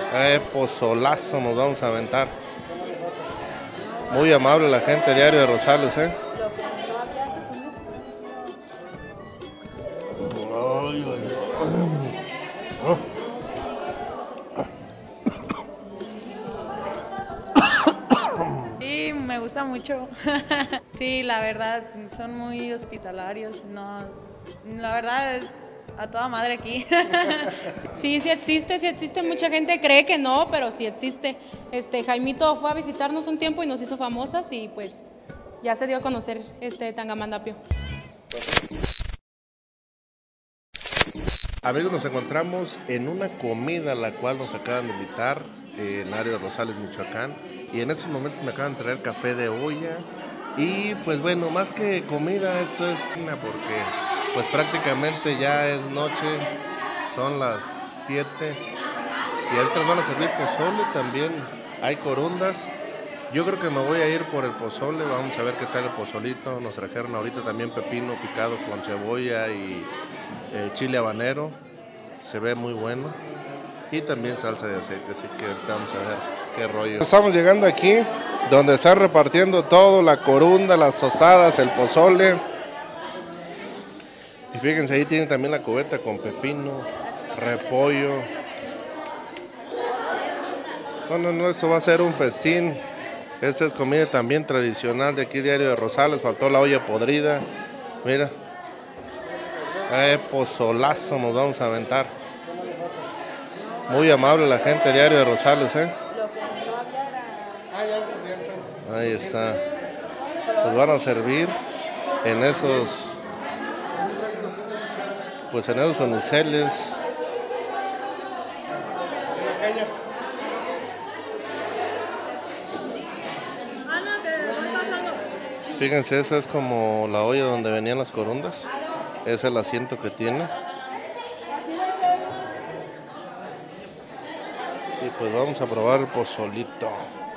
Pozolazo nos vamos a aventar. Muy amable la gente, Diario de Rosales, Ay, ay, ay. Sí, me gusta mucho. Sí, la verdad, son muy hospitalarios. No, la verdad es a toda madre aquí. Sí, sí existe. Mucha gente cree que no, pero sí existe. Jaimito fue a visitarnos un tiempo y nos hizo famosas y pues ya se dio a conocer Tangamandapio. Amigos, nos encontramos en una comida a la cual nos acaban de invitar en el área de Rosales, Michoacán, y en estos momentos me acaban de traer café de olla y pues bueno, más que comida, esto es cena porque pues prácticamente ya es noche, son las 7 y ahorita nos van a servir pozole, también hay corundas. Yo creo que me voy a ir por el pozole, vamos a ver qué tal el pozolito. Nos trajeron ahorita también pepino picado con cebolla y chile habanero, se ve muy bueno. Y también salsa de aceite, así que ahorita vamos a ver qué rollo. Estamos llegando aquí, donde están repartiendo todo, la corunda, las tostadas, el pozole. Y fíjense, ahí tienen también la cubeta con pepino, repollo. No, esto va a ser un festín. Esta es comida también tradicional de aquí, Diario de Rosales. Faltó la olla podrida. Mira. Pozolazo nos vamos a aventar. Muy amable la gente, Diario de Rosales, Ahí está. Pues van a servir en esos, pues en esos uniceles. Fíjense, esa es como la olla donde venían las corundas. Es el asiento que tiene. Y pues vamos a probar el pozolito.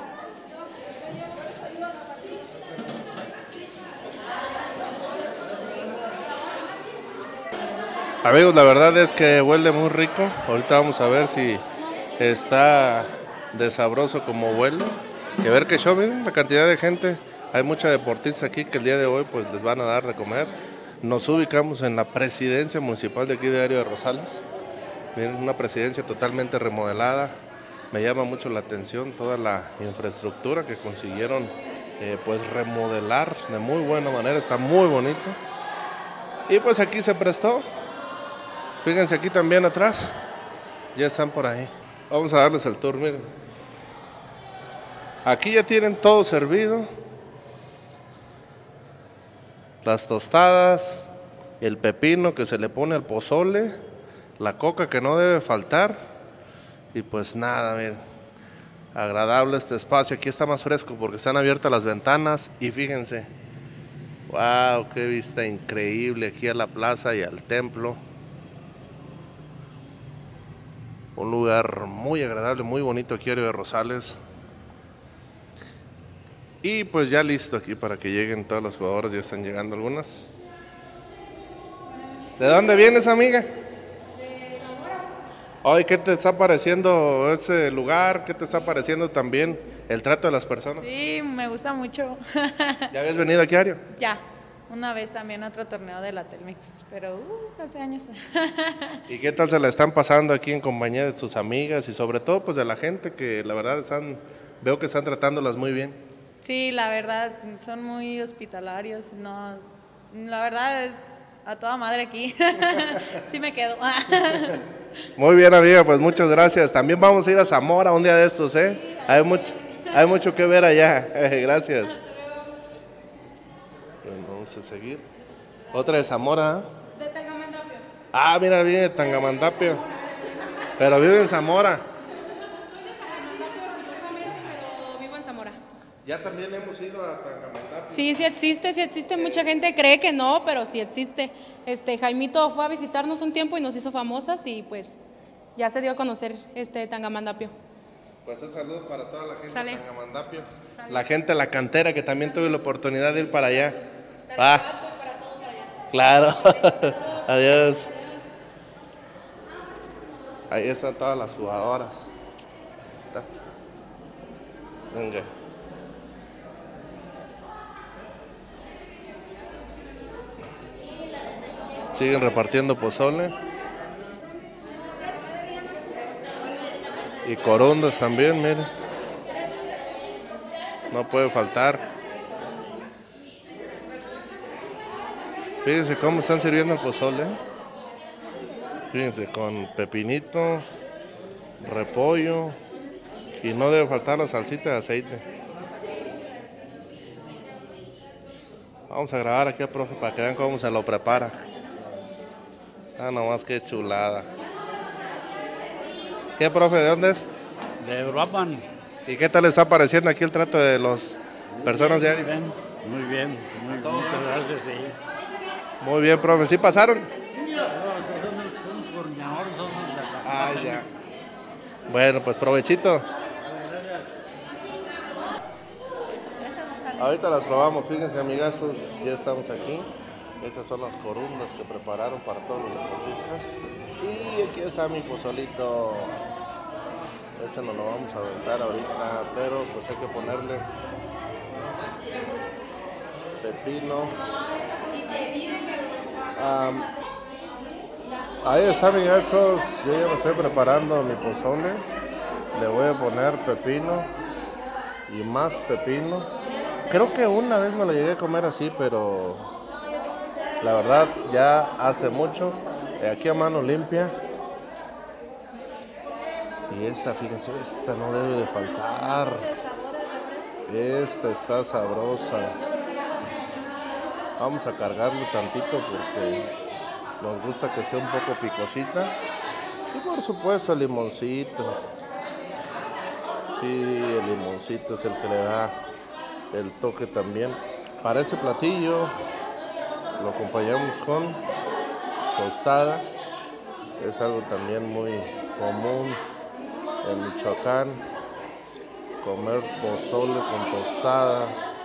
Amigos, la verdad es que huele muy rico. Ahorita vamos a ver si está de sabroso como huele. Y a ver qué show, miren la cantidad de gente. Hay mucha deportista aquí que el día de hoy pues les van a dar de comer. Nos ubicamos en la presidencia municipal de aquí de Diario de Rosales. Miren, una presidencia totalmente remodelada. Me llama mucho la atención toda la infraestructura que consiguieron pues remodelar de muy buena manera. Está muy bonito. Y pues aquí se prestó. Fíjense aquí también atrás. Ya están por ahí. Vamos a darles el tour, miren. Aquí ya tienen todo servido. Las tostadas, el pepino que se le pone al pozole, la coca que no debe faltar. Y pues nada, miren, agradable este espacio. Aquí está más fresco porque están abiertas las ventanas. Y fíjense, wow, qué vista increíble aquí a la plaza y al templo. Un lugar muy agradable, muy bonito aquí de Rosales. Y pues ya listo aquí para que lleguen todas las jugadoras, ya están llegando algunas. ¿De dónde vienes, amiga? De Zamora. Ay, ¿qué te está pareciendo ese lugar? ¿Qué te está pareciendo también el trato de las personas? Sí, me gusta mucho. ¿Ya habías venido aquí, Ario? Ya, una vez también a otro torneo de la Telmex, pero hace años. ¿Y qué tal se la están pasando aquí en compañía de sus amigas y sobre todo pues de la gente que la verdad veo que están tratándolas muy bien? Sí, la verdad, son muy hospitalarios. No, la verdad es a toda madre aquí. Sí me quedo. Muy bien, amiga, pues muchas gracias. También vamos a ir a Zamora un día de estos, ¿eh? Sí, Hay mucho que ver allá. Gracias. Vamos a seguir. Otra de Zamora. De Tangamandapio. Ah, mira, viene de Tangamandapio. Pero vive en Zamora. Soy de Tangamandapio orgullosamente, pero vivo en Zamora. Ya también hemos ido a Tangamandapio. Sí, sí existe. Mucha gente cree que no, pero sí existe. Jaimito fue a visitarnos un tiempo y nos hizo famosas y pues ya se dio a conocer Tangamandapio. Pues un saludo para toda la gente Sale. de Tangamandapio. Sale. La gente de la cantera que también tuve la oportunidad de ir para allá. Para todos para allá. Claro. Adiós. Ahí están todas las jugadoras. salsita. Venga. Siguen repartiendo pozole. Y corundas también, miren. No puede faltar. Fíjense cómo están sirviendo el pozole. Fíjense, con pepinito, repollo. Y no debe faltar la salsita de aceite. Vamos a grabar aquí al profe para que vean cómo se lo prepara. Ah, nomás que chulada. ¿Qué, profe? ¿De dónde es? De Uruapan. ¿Y qué tal les está pareciendo aquí el trato de las personas de Ari? Muy bien, muchas gracias, sí. Muy bien, profe. ¿Sí pasaron? Somos coordinadores, somos de la... Ah, ya. Bueno, pues provechito. Ahorita las probamos, fíjense, amigazos, ya estamos aquí. Estas son las corundas que prepararon para todos los deportistas. Y aquí está mi pozolito. Ese nos lo vamos a aventar ahorita, pero pues hay que ponerle pepino. Ahí está, amigazos. Yo ya me estoy preparando mi pozole. Le voy a poner pepino y más pepino. Creo que una vez me lo llegué a comer así, pero la verdad ya hace mucho. Aquí a mano limpia. Y esta, fíjense, esta no debe de faltar. Esta está sabrosa. Vamos a cargarlo tantito porque nos gusta que esté un poco picosita. Y por supuesto el limoncito. Sí, el limoncito es el que le da el toque también. Para este platillo lo acompañamos con tostada. Es algo también muy común en Michoacán, comer pozole con tostada.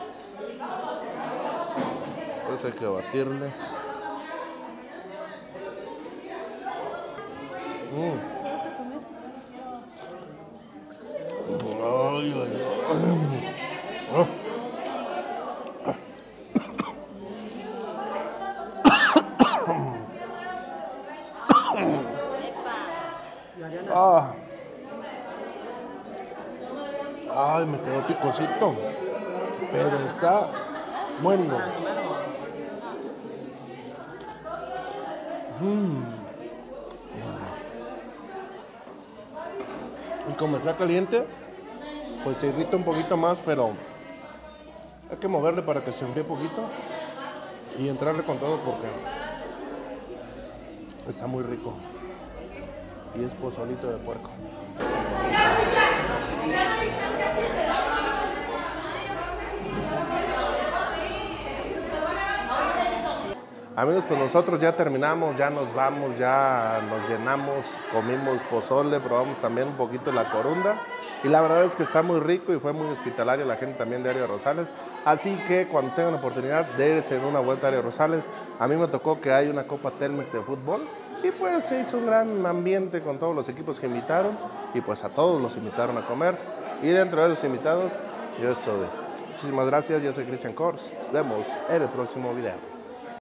Pues hay que batirle. Ay, ay, ay. Oh. Ah. Ay, me quedó picosito, pero está bueno. Y como está caliente, pues se irrita un poquito más, pero hay que moverle para que se enfríe poquito y entrarle con todo porque está muy rico. Y es pozolito de puerco. Amigos, pues nosotros ya terminamos, ya nos vamos, ya nos llenamos, comimos pozole, probamos también un poquito la corunda y la verdad es que está muy rico y fue muy hospitalaria la gente también de Área Rosales, así que cuando tengan la oportunidad de irse en una vuelta a Área Rosales, a mí me tocó que hay una Copa Telmex de fútbol y pues se hizo un gran ambiente con todos los equipos que invitaron y pues a todos los invitaron a comer y dentro de los invitados yo estuve. Muchísimas gracias, yo soy Cristian Kors, nos vemos en el próximo video.